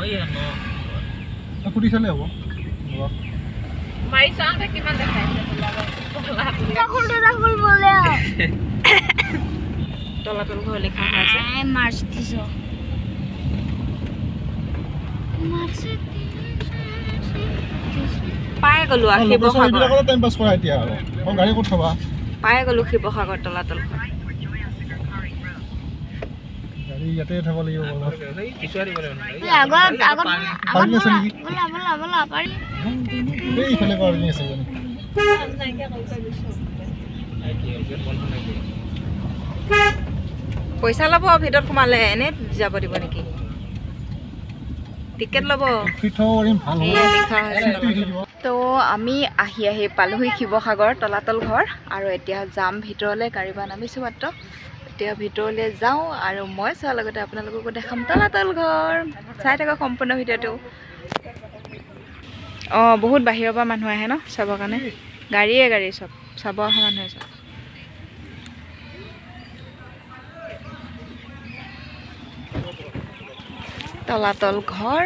ফুটি চালে হ'ব মাৰি চাওঁতে কিমান দেখাইছে তলাতল ঘৰ লিখা আছে পাই গ'লো শিৱসাগৰ টাইম পাছ কৰা এতিয়া আৰু গাড়ী ক'ত থবা পাই গ'লো শিৱসাগৰ তলাতল ঘৰ গাড়ী ইয়াতে থব লাগিব এইফালে পাৰ্কিং আছে পইচা ল'ব ভিতৰত সোমালে এনে যাব দিব নেকি টিকেট ল'ব তো আমি আহি পালোহি শিৱসাগৰ তলাতল ঘৰ আৰু এতিয়া যাম ভিতৰলৈ গাড়ী বা নামিছোঁ মাত্ৰ এতিয়া ভিতৰলৈ যাওঁ আৰু মই চোৱাৰ লগতে আপোনালোককো দেখাম তলাতল ঘৰ চাই থাকক সম্পূৰ্ণ ভিডিঅ'টো অঁ বহুত বাহিৰৰ পৰা মানুহ আহে ন চাবৰ কাৰণে গাড়ী চব চাব অহা মানুহে চব তলাতল ঘৰ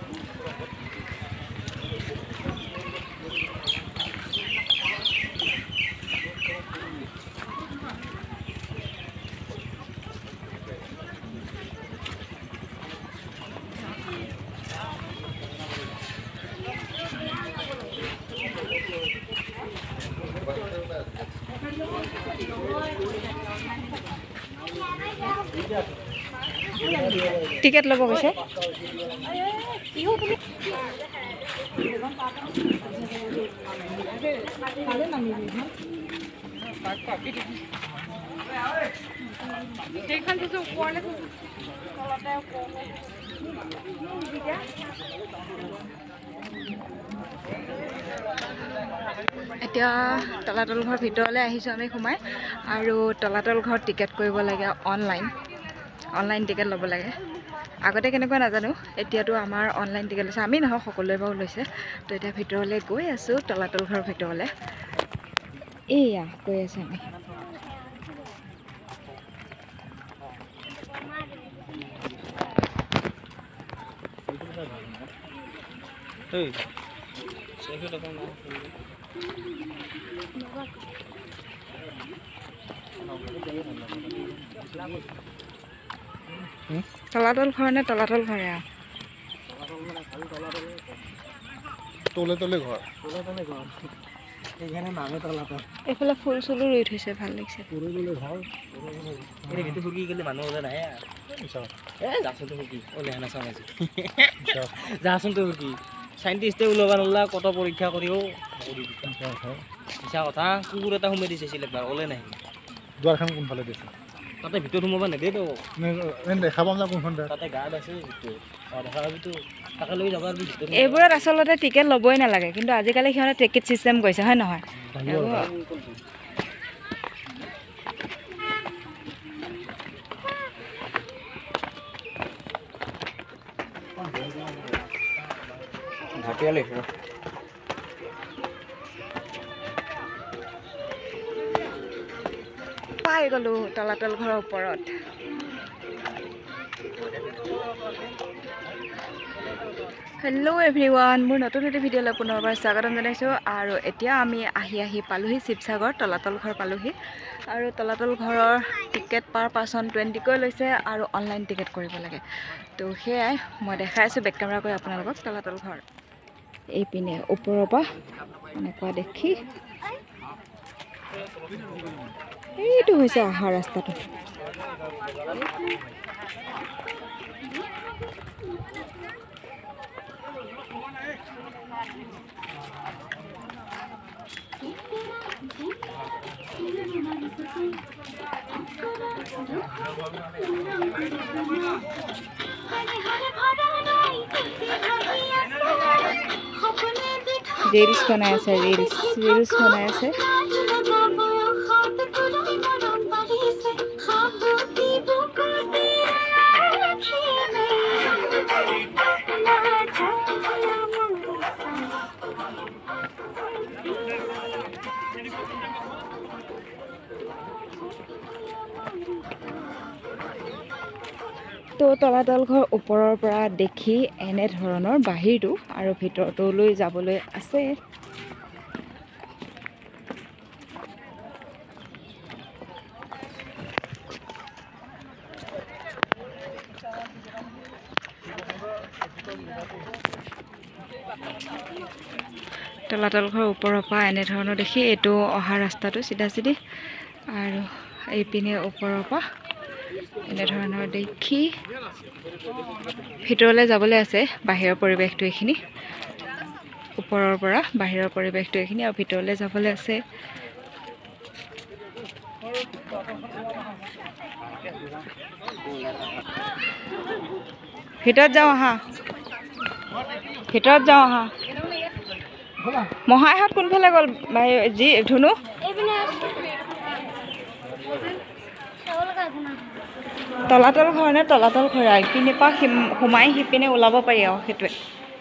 টিকেট ল'ব কৈছে এতিয়া তলাতল ঘৰ ভিতৰলৈ আহিছোঁ আমি সোমাই আৰু তলাতল ঘৰ টিকেট কৰিব লাগে অনলাইন টিকেট ল'ব লাগে আগতে কেনেকুৱা নাজানো এতিয়াতো আমাৰ অনলাইন টিকেট লৈছে আমি নহয় সকলোৱে বাৰু লৈছে তো এতিয়া ভিতৰলৈ গৈ আছোঁ তলাতল ঘৰৰ ভিতৰলৈ এয়া গৈ আছোঁ আমি তলাতল ঘৰ নে তলাতল ঘৰে তলে ঘৰ এইফালে ফুল চুলো ৰুই থৈছে ভাল লাগিছে চাইণ্টিষ্টে ওলাব নোলা কত পৰীক্ষা কৰিও মিছা কথা কুকুৰ এটা সোমাই দিছে একবাৰ ওলাই নাহি দুৱাৰখন কোনফালে দিছে তাতে ভিতৰত সোমাব নেদেতো দেখা পাম না কোনখন তাতে গাৰ্ড আছে দেখা পাবিতো তাকে লৈ যাব এইবোৰত আচলতে টিকেট ল'বই নালাগে কিন্তু আজিকালি সিহঁতে টিকেট চিষ্টেম কৰিছে হয় নহয় পাই গ'লো তলাতল ঘৰৰ ওপৰত হেল্ল' এভৰিৱান মোৰ নতুন ভিডিঅ'লৈ পুনৰবাৰ স্বাগতম জনাইছোঁ আৰু এতিয়া আমি আহি পালোহি শিৱসাগৰ তলাতল ঘৰ পালোহি আৰু তলাতল ঘৰৰ টিকেট পাৰ পাৰ্চন 20কৈ লৈছে আৰু অনলাইন টিকেট কৰিব লাগে তো সেয়াই মই দেখাই আছোঁ বেক কেমেৰা কৰি আপোনালোকক তলাতল ঘৰ এইপিনে ওপৰৰ পৰা এনেকুৱা দেখি এইটো হৈছে অহা ৰাস্তাটো रील्स बनाए আছে रील्स बनाए আছে তো তলাতল ঘৰ ওপৰৰ পৰা দেখি এনে ধৰণৰ বাহিৰটো আৰু ভিতৰটোলৈ যাবলৈ আছে। তলাতল ঘৰ ওপৰৰ পৰা এনে ধৰণৰ দেখি এইটো অহা ৰাস্তাটো চিধা চিধি আৰু এইপিনে ওপৰৰ পৰা এনে ধৰণৰ দেখি ভিতৰলৈ যাবলৈ আছে। বাহিৰৰ পৰিৱেশটো এইখিনি, ওপৰৰ পৰা বাহিৰৰ পৰিৱেশটো এইখিনি আৰু ভিতৰলৈ যাবলৈ আছে। ভিতৰত যাওঁ আহা, ভিতৰত যাওঁ আহা। মহাইহঁত কোনফালে গ'ল? যি ধুনু তলাতল ঘৰ নে তলাতল ঘৰ ইপিনে পৰা সোমাই সিপিনে ওলাব পাৰি আৰু সেইটোৱে।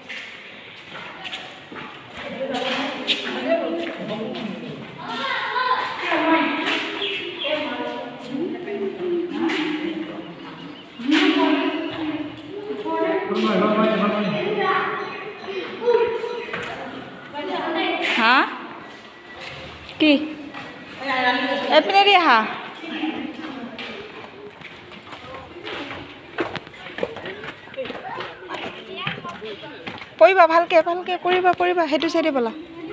হা কি এইপিনে দি আহা। কৰিবা ভালকে ভালকে কৰিবা কৰিবা, সেইটো চাইডে ব'লা।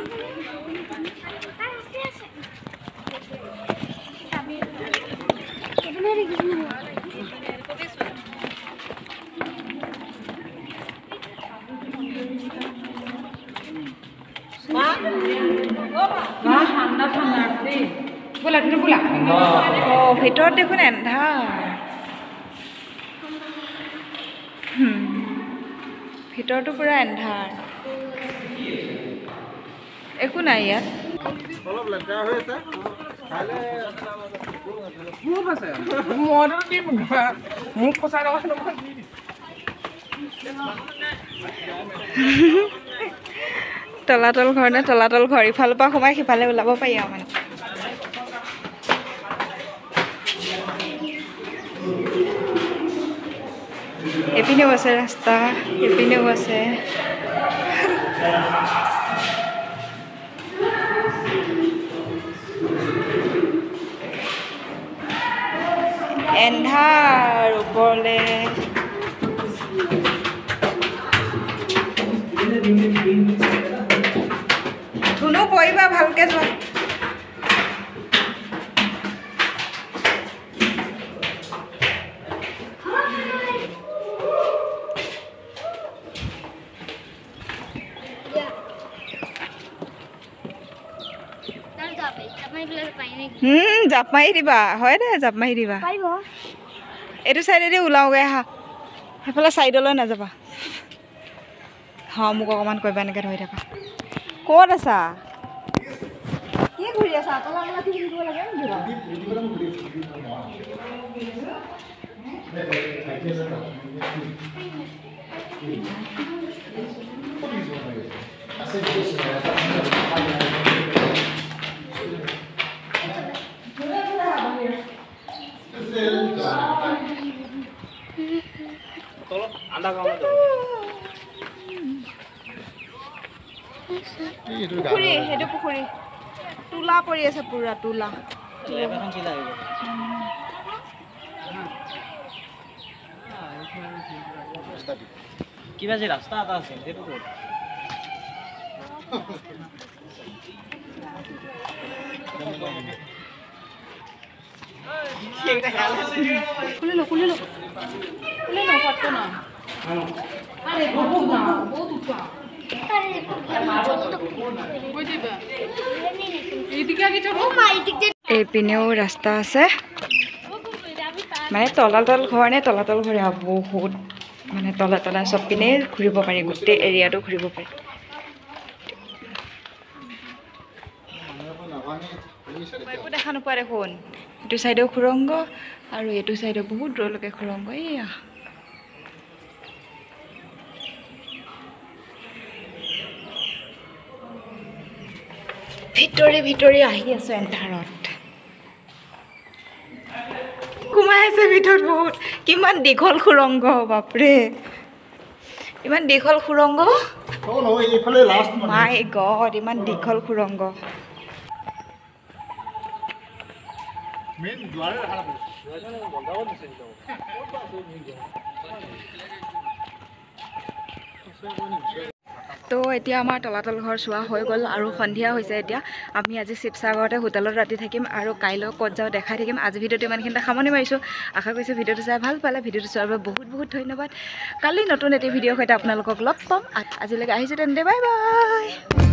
ভিতৰত দেখোন এন্ধাৰ, ভিতৰটো পুৰা এন্ধাৰ, একো নাই ইয়াত। তলাতল ঘৰ নে তলাতল ঘৰ, ইফালৰ পৰা সোমাই সিফালে ওলাব পাৰি আৰু মানে। এপিনেও আছে ৰাস্তা, এপিনেও আছে। এন্ধাৰ ওপৰলে ধুনু পৰিবা ভালকে যোৱা। জাপ মাৰি দিবা, হয় দে জাপ মাৰি দিবা। এইটো চাইডেদি ওলাওগৈ আহা, সেইফালে চাইডলৈ নাযাবা। মোক অকণমান কৰিবা, এনেকৈ ধৰি থাকা। ক'ত আছা? কি ঘূৰি আছা? পুখুৰী, সেইটো পুখুৰী তোলা পৰি আছে, পুৰা তোলা। কিবা যে ৰাস্তা এটা আছে সেইটো ক'ত? খুলিলো খুলিলো খুলিলো ফটো না। এইপিনেও ৰাস্তা আছে, মানে তলাতল ঘৰ নে তলাতল ঘৰ বহুত মানে তলা তলা চব পিনে ঘূৰিব পাৰি, গোটেই এৰিয়াটো ঘূৰিব পাৰি। একো দেখা নোপোৱা দেখোন। এইটো চাইডেও সুৰংগ আৰু এইটো চাইডেও বহুত দূৰলৈকে সুৰংগ। এয়া ভিতৰি ভিতৰি আহি আছো এন্ধাৰত, সোমাই আছে ভিতৰত বহুত। কিমান দীঘল সুৰংগ বাপৰে ইমান দীঘল সুৰংগ অঁ নহয় এইফালে লাষ্ট মাই গড ইমান দীঘল সুৰংগ মেইন দুৱাৰে দেখা নাপাওঁ তো এতিয়া আমাৰ তলাতল ঘৰ চোৱা হৈ গ'ল আৰু সন্ধিয়া হৈছে এতিয়া আমি আজি শিৱসাগৰতে হোটেলত ৰাতি থাকিম আৰু কাইলৈ ক'ত যাওঁ দেখাই থাকিম আজি ভিডিঅ'টো ইমানখিনিতে সামৰণি মাৰিছোঁ আশা কৰিছোঁ ভিডিঅ'টো চাই ভাল পালে ভিডিঅ'টো চোৱাৰ বাবে বহুত বহুত ধন্যবাদ কালি নতুন এটি ভিডিঅ'ৰ সৈতে আপোনালোকক লগ পাম আজিলৈকে আহিছোঁ তেন্তে বাই বাই